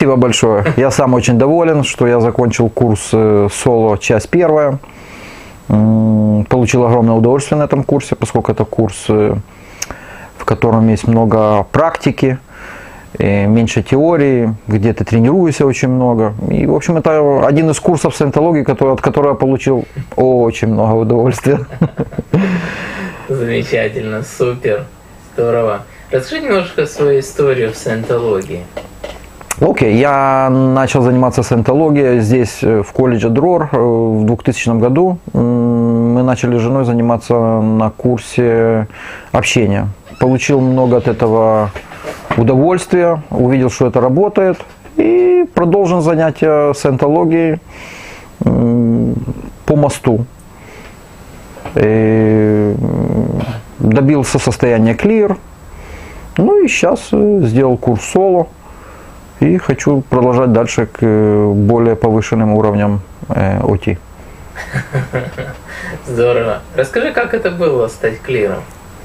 Спасибо большое. Я сам очень доволен, что я закончил курс соло, часть первая. Получил огромное удовольствие на этом курсе, поскольку это курс, в котором есть много практики, меньше теории, где ты тренируешься очень много. И, в общем, это один из курсов саентологии, от которого я получил очень много удовольствия. Замечательно, супер, здорово. Расскажи немножко свою историю в саентологии. Окей, я начал заниматься саентологией здесь, в колледже ДРОР, в 2000 году. Мы начали с женой заниматься на курсе общения. Получил много от этого удовольствия, увидел, что это работает, и продолжил занятия саентологией по мосту. И добился состояния клир, ну и сейчас сделал курс соло. И хочу продолжать дальше к более повышенным уровням ОТ. Здорово. Расскажи, как это было стать клиром?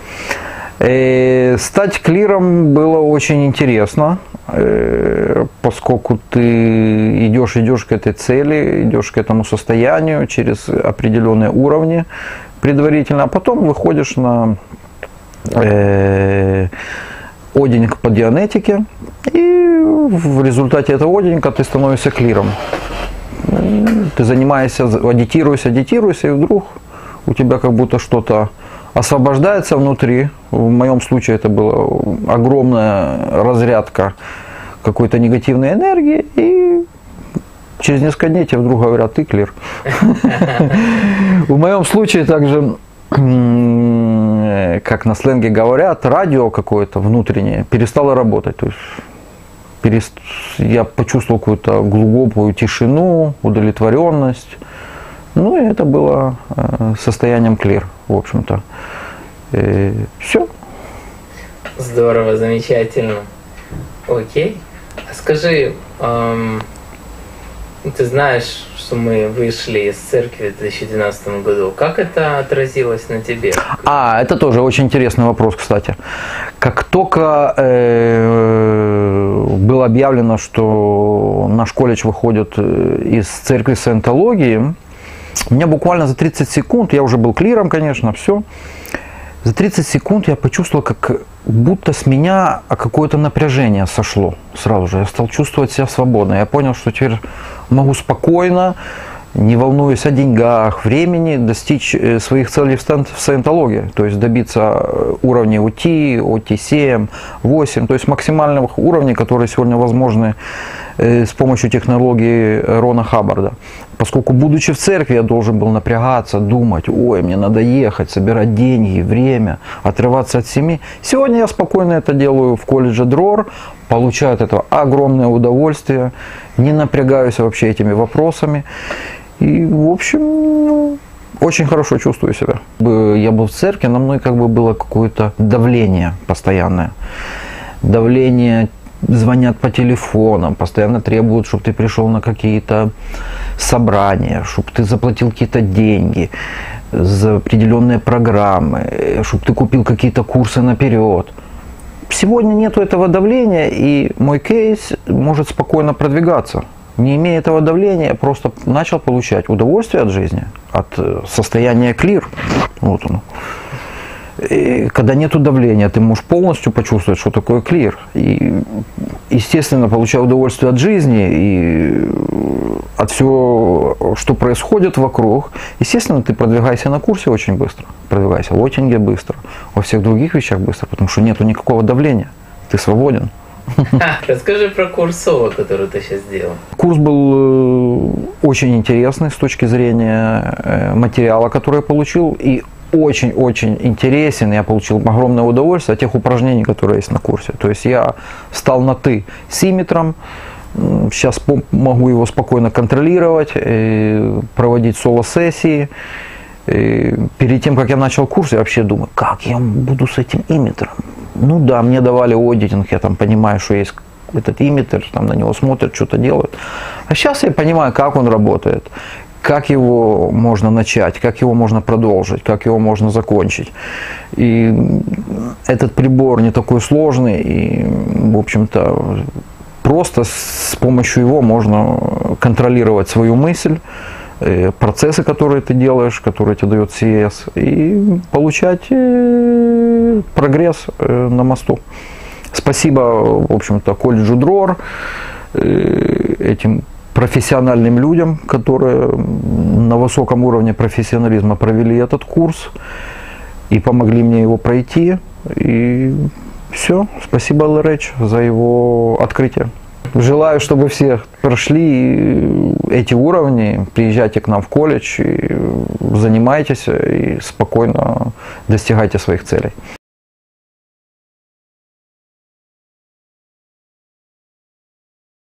Стать клиром было очень интересно, поскольку ты идешь к этой цели, идешь к этому состоянию через определенные уровни предварительно, а потом выходишь на одинг по дианетике, и в результате этого одинга ты становишься клиром. Ты занимаешься, аддитируешься, и вдруг у тебя как будто что-то освобождается внутри. В моем случае это была огромная разрядка какой-то негативной энергии, и через несколько дней тебе вдруг говорят: ты клир. В моем случае также, как на сленге говорят, радио какое-то внутреннее перестало работать. То есть я почувствовал какую-то глубокую тишину, удовлетворенность. Ну и это было состоянием клир, в общем-то. Все. Здорово, замечательно. Окей. А скажи, ты знаешь, что мы вышли из церкви в 2012 году. Как это отразилось на тебе? Это тоже очень интересный вопрос, кстати. Как только было объявлено, что наш колледж выходит из церкви саентологии, меня буквально за 30 секунд, я уже был клиром, конечно, все. За 30 секунд я почувствовал, как будто с меня какое-то напряжение сошло сразу же. Я стал чувствовать себя свободно. Я понял, что теперь могу спокойно, не волнуясь о деньгах, времени, достичь своих целей в саентологии. То есть добиться уровней ОТ, ОТ-7, 8, то есть максимальных уровней, которые сегодня возможны с помощью технологии Рона Хаббарда. Поскольку, будучи в церкви, я должен был напрягаться, думать: ой, мне надо ехать, собирать деньги, время, отрываться от семьи. Сегодня я спокойно это делаю в колледже ДРОР, получаю от этого огромное удовольствие, не напрягаюсь вообще этими вопросами. И, в общем, очень хорошо чувствую себя. Я был в церкви, на мной как бы было какое-то давление постоянное. Давление, звонят по телефонам, постоянно требуют, чтобы ты пришел на какие-то собрания, чтобы ты заплатил какие-то деньги за определенные программы, чтобы ты купил какие-то курсы наперед. Сегодня нету этого давления, и мой кейс может спокойно продвигаться. Не имея этого давления, я просто начал получать удовольствие от жизни, от состояния клир. Вот оно. И когда нету давления, ты можешь полностью почувствовать, что такое клир. И, естественно, получая удовольствие от жизни и от всего, что происходит вокруг. Естественно, ты продвигаешься на курсе очень быстро, продвигаешься в отинге быстро, во всех других вещах быстро, потому что нету никакого давления, ты свободен. Расскажи про курс соло, который ты сейчас сделал. Курс был очень интересный с точки зрения материала, который я получил, и очень-очень интересен. Я получил огромное удовольствие от тех упражнений, которые есть на курсе. То есть я стал на «ты» с имитром, сейчас могу его спокойно контролировать, проводить соло-сессии. Перед тем, как я начал курс, я вообще думаю, как я буду с этим имитром. Ну да, мне давали аудитинг, я там понимаю, что есть этот имитр, там на него смотрят, что-то делают. А сейчас я понимаю, как он работает, как его можно начать, как его можно продолжить, как его можно закончить. И этот прибор не такой сложный, и, в общем-то, просто с помощью его можно контролировать свою мысль, процессы, которые ты делаешь, которые тебе дает CES, и получать прогресс на мосту. Спасибо, в общем-то, колледжу ДРОР, этим профессиональным людям, которые на высоком уровне профессионализма провели этот курс и помогли мне его пройти. И все. Спасибо ЛРХ за его открытие. Желаю, чтобы все прошли эти уровни, приезжайте к нам в колледж, и занимайтесь и спокойно достигайте своих целей.